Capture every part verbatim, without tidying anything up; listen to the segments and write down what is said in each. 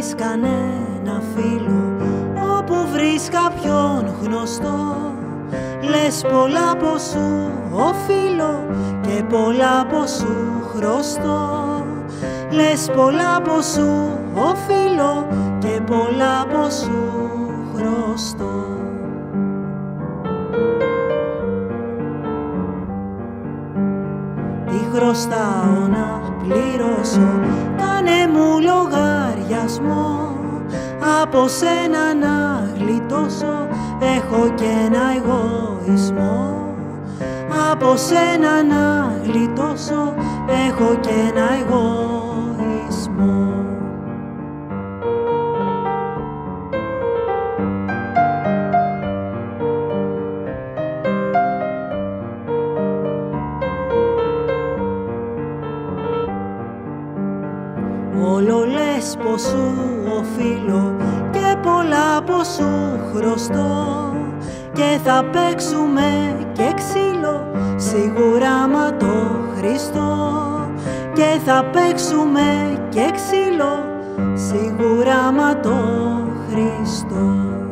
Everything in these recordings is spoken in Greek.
βρεις κανένα φίλο, όπου βρεις κάποιον γνωστό, λες πολλά από σου οφείλω και πολλά από σου χρωστώ. Λες πολλά από σου οφείλω και πολλά από σου χρωστώ. Τι χρωστάω να πληρώσω, κάνε μου λογαριασμό. Από σένα να γλιτώσω, έχω και ένα εγωισμό. Από σένα να γλιτώσω, έχω και ένα εγωισμό. Όλο λες πως σου οφείλω και πολλά πως σου χρωστώ, και θα παίξουμε και ξύλο σίγουρα μα το Χριστό. Και θα παίξουμε και ξύλο σίγουρα μα το Χριστό.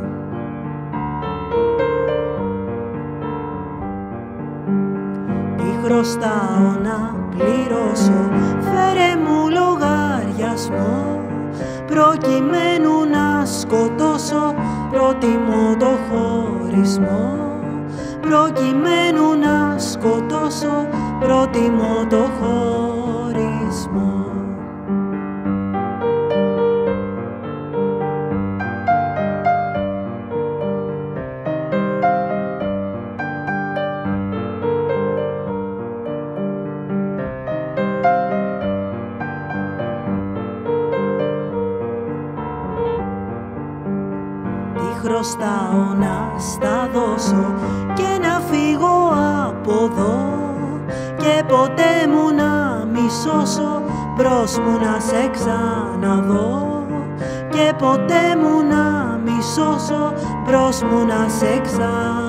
Τι χρωστάω να πληρώσω, φέρε μου λογαριασμό, προκειμένου να σκοτώσω, προτιμώ το χωρισμό. Προκειμένου να σκοτώσω, προτιμώ το χωρισμό. Χρωστάω να στα δώσω και να φύγω από εδώ, και ποτέ μου να μη σώσω, μπρος μου να σε ξαναδώ. Και ποτέ μου να μη σώσω, μπρος μου να σε ξαναδώ.